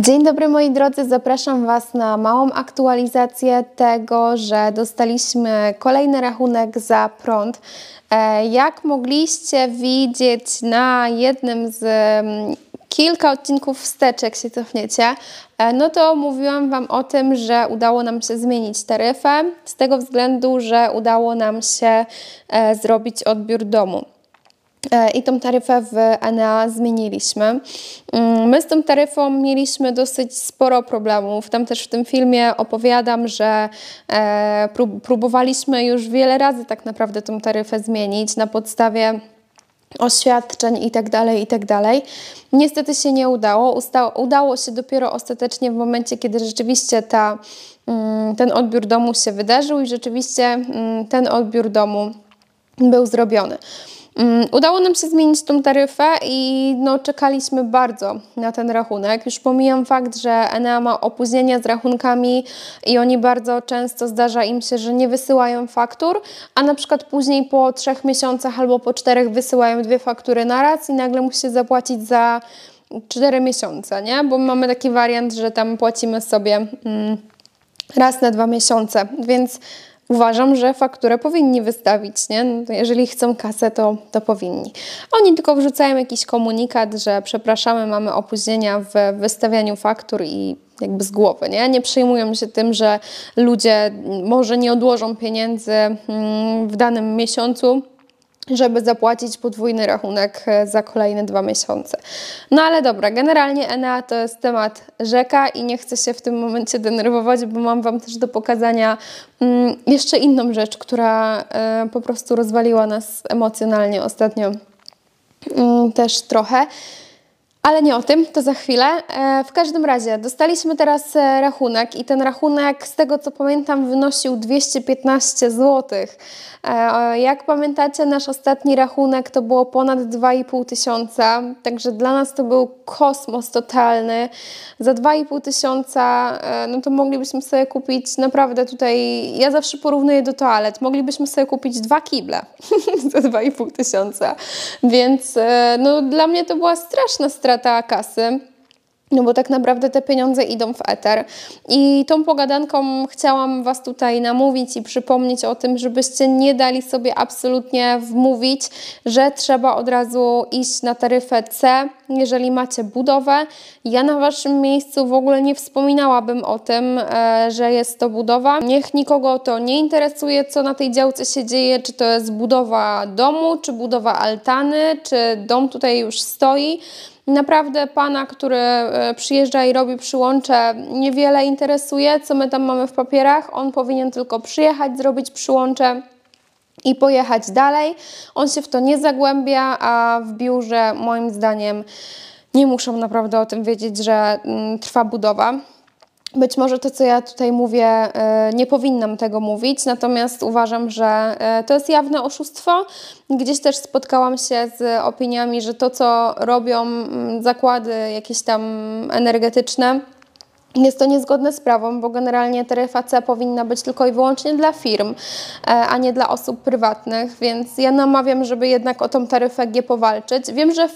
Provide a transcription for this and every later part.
Dzień dobry moi drodzy, zapraszam Was na małą aktualizację tego, że dostaliśmy kolejny rachunek za prąd. Jak mogliście widzieć na jednym z kilka odcinków wstecz, jak się cofniecie, no to mówiłam Wam o tym, że udało nam się zmienić taryfę z tego względu, że udało nam się zrobić odbiór domu. I tą taryfę w Enea zmieniliśmy. My z tą taryfą mieliśmy dosyć sporo problemów. Tam też w tym filmie opowiadam, że próbowaliśmy już wiele razy tak naprawdę tą taryfę zmienić na podstawie oświadczeń itd., itd. Niestety się nie udało. Udało się dopiero ostatecznie w momencie, kiedy rzeczywiście ten odbiór domu się wydarzył i rzeczywiście ten odbiór domu był zrobiony. Udało nam się zmienić tą taryfę i czekaliśmy bardzo na ten rachunek. Już pomijam fakt, że Enea ma opóźnienia z rachunkami i oni bardzo często zdarza im się, że nie wysyłają faktur, a na przykład później po 3 miesiącach albo po 4 wysyłają 2 faktury naraz i nagle musi się zapłacić za 4 miesiące, nie? Bo mamy taki wariant, że tam płacimy sobie raz na 2 miesiące, więc uważam, że fakturę powinni wystawić, nie? Jeżeli chcą kasę, to powinni. Oni tylko wrzucają jakiś komunikat, że przepraszamy, mamy opóźnienia w wystawianiu faktur i jakby z głowy, nie? Nie przejmują się tym, że ludzie może nie odłożą pieniędzy w danym miesiącu, żeby zapłacić podwójny rachunek za kolejne 2 miesiące. No ale dobra, generalnie Enea to jest temat rzeka i nie chcę się w tym momencie denerwować, bo mam Wam też do pokazania jeszcze inną rzecz, która po prostu rozwaliła nas emocjonalnie ostatnio też trochę. Ale nie o tym, to za chwilę. W każdym razie dostaliśmy teraz rachunek i ten rachunek, z tego co pamiętam, wynosił 215 zł. Jak pamiętacie, nasz ostatni rachunek to było ponad 2,5 tysiąca, także dla nas to był kosmos totalny. Za 2,5 tysiąca no to moglibyśmy sobie kupić naprawdę tutaj, ja zawsze porównuję do toalet, moglibyśmy sobie kupić 2 kible za 2,5 tysiąca, więc no dla mnie to była straszna strata kasy. No bo tak naprawdę te pieniądze idą w eter. I tą pogadanką chciałam Was tutaj namówić i przypomnieć o tym, żebyście nie dali sobie absolutnie wmówić, że trzeba od razu iść na taryfę C, jeżeli macie budowę. Ja na Waszym miejscu w ogóle nie wspominałabym o tym, że jest to budowa. Niech nikogo to nie interesuje, co na tej działce się dzieje, czy to jest budowa domu, czy budowa altany, czy dom tutaj już stoi. Naprawdę pana, który przyjeżdża i robi przyłącze, niewiele interesuje, co my tam mamy w papierach. On powinien tylko przyjechać, zrobić przyłącze i pojechać dalej. On się w to nie zagłębia, a w biurze moim zdaniem nie muszą naprawdę o tym wiedzieć, że trwa budowa. Być może to, co ja tutaj mówię, nie powinnam tego mówić, natomiast uważam, że to jest jawne oszustwo. Gdzieś też spotkałam się z opiniami, że to, co robią zakłady jakieś tam energetyczne, jest to niezgodne z prawem, bo generalnie taryfa C powinna być tylko i wyłącznie dla firm, a nie dla osób prywatnych, więc ja namawiam, żeby jednak o tą taryfę G powalczyć. Wiem, że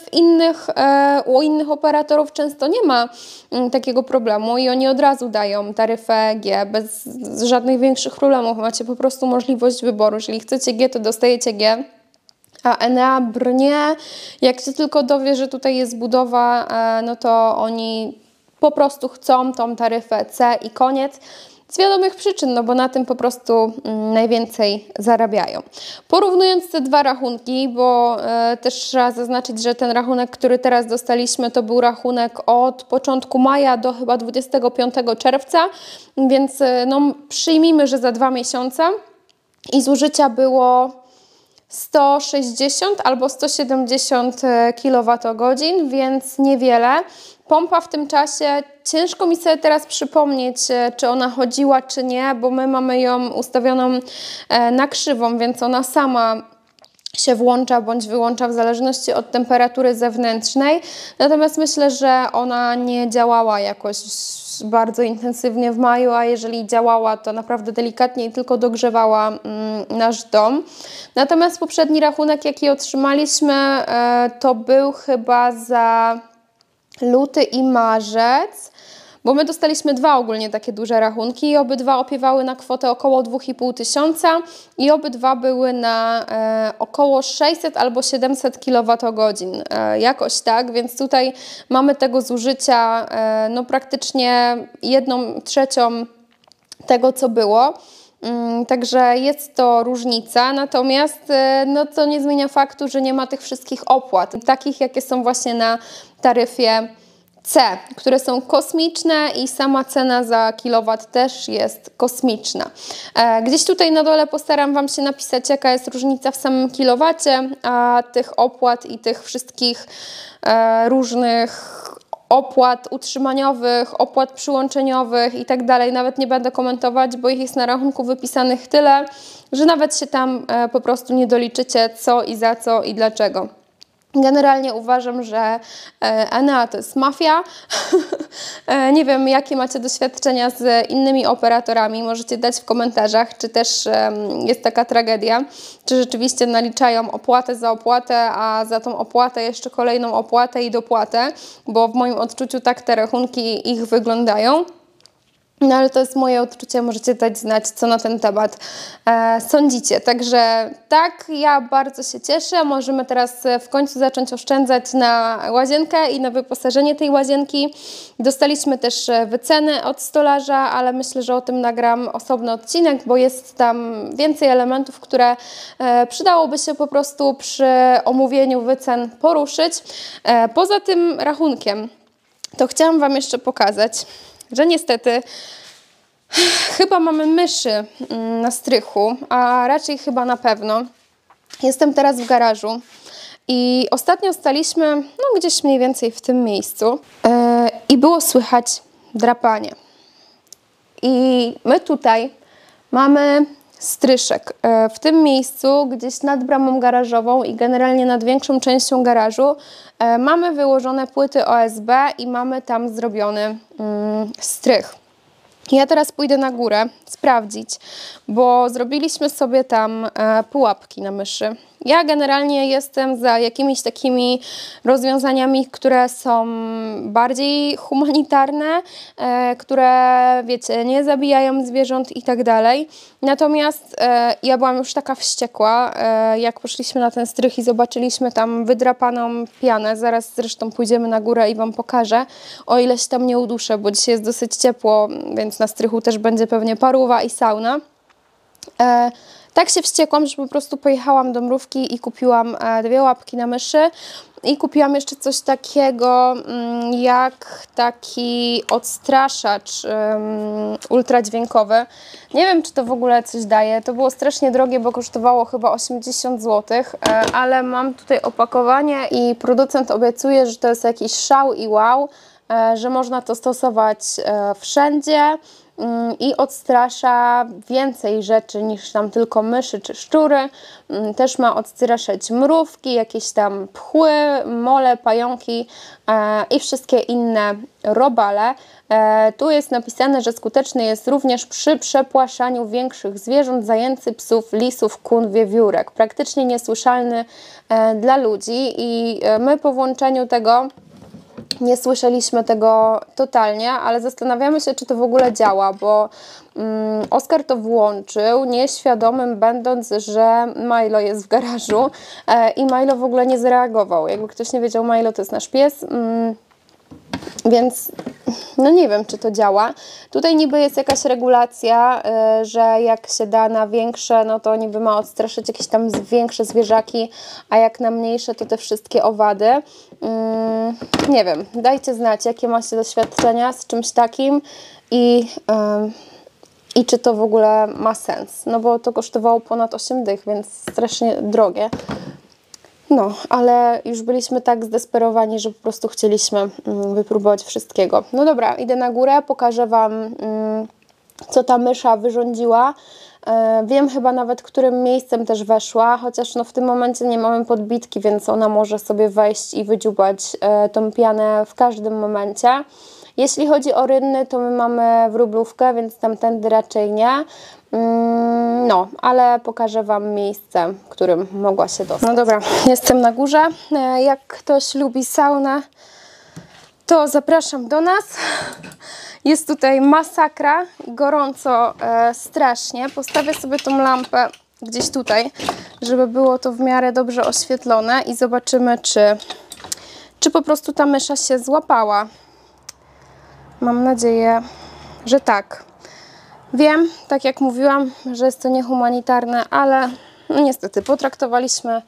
u innych operatorów często nie ma takiego problemu i oni od razu dają taryfę G bez żadnych większych problemów. Macie po prostu możliwość wyboru. Jeżeli chcecie G, to dostajecie G. A Enea brnie, jak się tylko dowie, że tutaj jest budowa, no to oni po prostu chcą tą taryfę C i koniec. Z wiadomych przyczyn, no bo na tym po prostu najwięcej zarabiają. Porównując te 2 rachunki, bo też trzeba zaznaczyć, że ten rachunek, który teraz dostaliśmy, to był rachunek od początku maja do chyba 25 czerwca, więc no, przyjmijmy, że za 2 miesiące i zużycia było 160 albo 170 kWh, więc niewiele. Pompa w tym czasie, ciężko mi sobie teraz przypomnieć, czy ona chodziła, czy nie, bo my mamy ją ustawioną na krzywą, więc ona sama się włącza bądź wyłącza w zależności od temperatury zewnętrznej. Natomiast myślę, że ona nie działała jakoś bardzo intensywnie w maju, a jeżeli działała, to naprawdę delikatnie i tylko dogrzewała nasz dom. Natomiast poprzedni rachunek, jaki otrzymaliśmy, to był chyba za luty i marzec. bo my dostaliśmy dwa ogólnie takie duże rachunki i obydwa opiewały na kwotę około 2500 i obydwa były na około 600 albo 700 kWh, jakoś tak, więc tutaj mamy tego zużycia no praktycznie 1/3 tego, co było. Także jest to różnica, natomiast no, to nie zmienia faktu, że nie ma tych wszystkich opłat, takich jakie są właśnie na taryfie C, które są kosmiczne i sama cena za kilowat też jest kosmiczna. Gdzieś tutaj na dole postaram Wam się napisać, jaka jest różnica w samym kilowacie, a tych opłat i tych wszystkich różnych opłat utrzymaniowych, opłat przyłączeniowych i tak dalej. Nawet nie będę komentować, bo ich jest na rachunku wypisanych tyle, że nawet się tam po prostu nie doliczycie co i za co i dlaczego. Generalnie uważam, że Enea to jest mafia. Nie wiem, jakie macie doświadczenia z innymi operatorami. Możecie dać w komentarzach, czy też jest taka tragedia, czy rzeczywiście naliczają opłatę za opłatę, a za tą opłatę jeszcze kolejną opłatę i dopłatę, bo w moim odczuciu tak te rachunki ich wyglądają. No ale to jest moje odczucie, możecie dać znać, co na ten temat sądzicie. Także tak, ja bardzo się cieszę. Możemy teraz w końcu zacząć oszczędzać na łazienkę i na wyposażenie tej łazienki. Dostaliśmy też wyceny od stolarza, ale myślę, że o tym nagram osobny odcinek, bo jest tam więcej elementów, które przydałoby się po prostu przy omówieniu wycen poruszyć. Poza tym rachunkiem, to chciałam Wam jeszcze pokazać, że niestety chyba mamy myszy na strychu, a raczej chyba na pewno. Jestem teraz w garażu i ostatnio staliśmy no, gdzieś mniej więcej w tym miejscu i było słychać drapanie. I my tutaj mamy stryszek. W tym miejscu, gdzieś nad bramą garażową i generalnie nad większą częścią garażu mamy wyłożone płyty OSB i mamy tam zrobiony strych. Ja teraz pójdę na górę sprawdzić, bo zrobiliśmy sobie tam pułapki na myszy. Ja generalnie jestem za jakimiś takimi rozwiązaniami, które są bardziej humanitarne, które, wiecie, nie zabijają zwierząt i tak dalej. Natomiast ja byłam już taka wściekła, jak poszliśmy na ten strych i zobaczyliśmy tam wydrapaną pianę. Zaraz zresztą pójdziemy na górę i Wam pokażę, o ile się tam nie uduszę, bo dzisiaj jest dosyć ciepło, więc na strychu też będzie pewnie parówa i sauna. Tak się wściekłam, że po prostu pojechałam do Mrówki i kupiłam 2 łapki na myszy i kupiłam jeszcze coś takiego jak taki odstraszacz ultradźwiękowy. Nie wiem, czy to w ogóle coś daje. To było strasznie drogie, bo kosztowało chyba 80 zł, ale mam tutaj opakowanie i producent obiecuje, że to jest jakiś szał i wow, że można to stosować wszędzie. I odstrasza więcej rzeczy niż tam tylko myszy czy szczury. Też ma odstraszać mrówki, jakieś tam pchły, mole, pająki i wszystkie inne robale. Tu jest napisane, że skuteczny jest również przy przepłaszaniu większych zwierząt, zajęcy, psów, lisów, kun, wiewiórek. Praktycznie niesłyszalny dla ludzi i my po włączeniu tego nie słyszeliśmy tego totalnie, ale zastanawiamy się, czy to w ogóle działa, bo Oskar to włączył, nieświadomym będąc, że Milo jest w garażu i Milo w ogóle nie zareagował. Jakby ktoś nie wiedział, Milo to jest nasz pies, więc no nie wiem, czy to działa. Tutaj niby jest jakaś regulacja, że jak się da na większe, no to niby ma odstraszyć jakieś tam większe zwierzaki, a jak na mniejsze, to te wszystkie owady. Nie wiem, dajcie znać, jakie macie doświadczenia z czymś takim i czy to w ogóle ma sens. No bo to kosztowało ponad 8 dych, więc strasznie drogie. No, ale już byliśmy tak zdesperowani, że po prostu chcieliśmy wypróbować wszystkiego. No dobra, idę na górę, pokażę Wam, co ta mysza wyrządziła. Wiem chyba nawet, którym miejscem też weszła, chociaż no w tym momencie nie mamy podbitki, więc ona może sobie wejść i wydziubać tą pianę w każdym momencie. Jeśli chodzi o rynny, to my mamy wróblówkę, więc tamtędy raczej nie. No, ale pokażę Wam miejsce, w którym mogła się dostać. No dobra, jestem na górze. Jak ktoś lubi saunę, to zapraszam do nas. Jest tutaj masakra, gorąco strasznie. Postawię sobie tą lampę gdzieś tutaj, żeby było to w miarę dobrze oświetlone i zobaczymy, czy po prostu ta mysza się złapała. Mam nadzieję, że tak. Wiem, tak jak mówiłam, że jest to niehumanitarne, ale no niestety potraktowaliśmy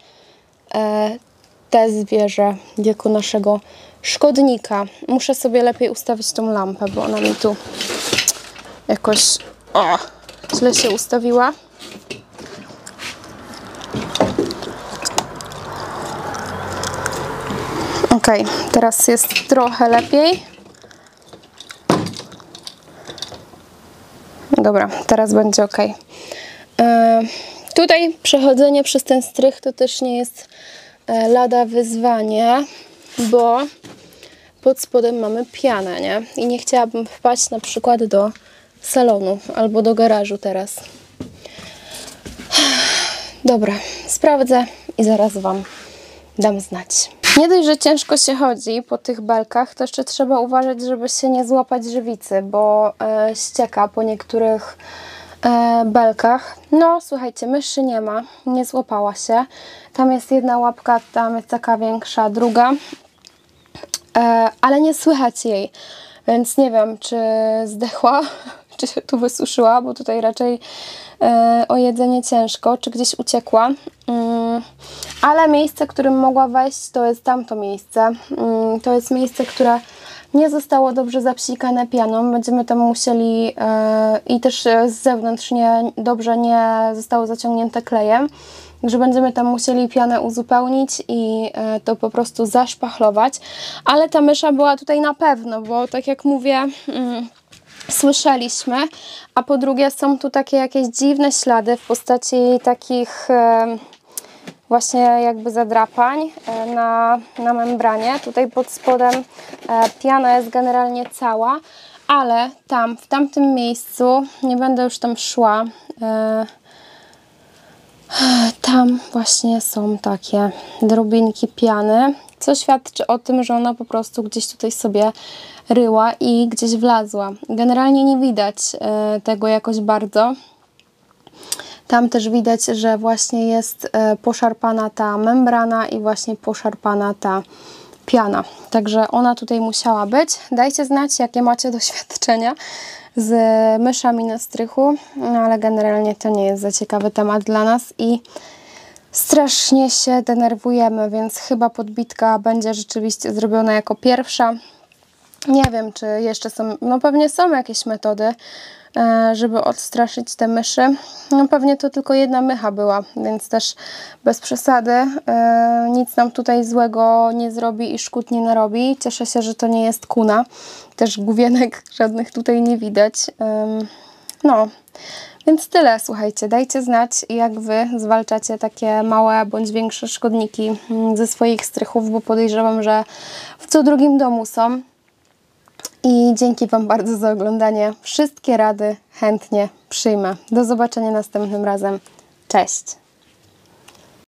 te zwierzę jako naszego szkodnika. Muszę sobie lepiej ustawić tą lampę, bo ona mi tu jakoś źle się ustawiła. Ok, teraz jest trochę lepiej. Dobra, teraz będzie ok. Tutaj przechodzenie przez ten strych to też nie jest lada wyzwanie, bo pod spodem mamy pianę, nie? I nie chciałabym wpaść na przykład do salonu albo do garażu teraz. Dobra, sprawdzę i zaraz Wam dam znać. Nie dość, że ciężko się chodzi po tych belkach, to jeszcze trzeba uważać, żeby się nie złapać żywicy, bo ścieka po niektórych belkach. No słuchajcie, myszy nie ma, nie złapała się. Tam jest jedna łapka, tam jest taka większa, druga, ale nie słychać jej, więc nie wiem, czy zdechła, czy się tu wysuszyła, bo tutaj raczej o jedzenie ciężko, czy gdzieś uciekła. Ale miejsce, którym mogła wejść, to jest tamto miejsce. To jest miejsce, które nie zostało dobrze zapsikane pianą. Będziemy tam musieli i też z zewnątrz dobrze nie zostało zaciągnięte klejem. Także będziemy tam musieli pianę uzupełnić i to po prostu zaszpachlować. Ale ta mysza była tutaj na pewno, bo tak jak mówię, słyszeliśmy, a po drugie są tu takie jakieś dziwne ślady w postaci takich właśnie jakby zadrapań na membranie. Tutaj pod spodem piana jest generalnie cała, ale tam, w tamtym miejscu, nie będę już tam szła, tam właśnie są takie drobinki piany, co świadczy o tym, że ona po prostu gdzieś tutaj sobie ryła i gdzieś wlazła. Generalnie nie widać tego jakoś bardzo. Tam też widać, że właśnie jest poszarpana ta membrana i właśnie poszarpana ta piana. Także ona tutaj musiała być. Dajcie znać, jakie macie doświadczenia z myszami na strychu, no, ale generalnie to nie jest za ciekawy temat dla nas i strasznie się denerwujemy, więc chyba podbitka będzie rzeczywiście zrobiona jako pierwsza. Nie wiem, czy jeszcze są, no pewnie są jakieś metody, żeby odstraszyć te myszy. No pewnie to tylko jedna mycha była, więc też bez przesady nic nam tutaj złego nie zrobi i szkód nie narobi. Cieszę się, że to nie jest kuna. Też główienek żadnych tutaj nie widać. No, więc tyle, słuchajcie. Dajcie znać, jak Wy zwalczacie takie małe bądź większe szkodniki ze swoich strychów, bo podejrzewam, że w co drugim domu są. I dzięki Wam bardzo za oglądanie. Wszystkie rady chętnie przyjmę. Do zobaczenia następnym razem. Cześć!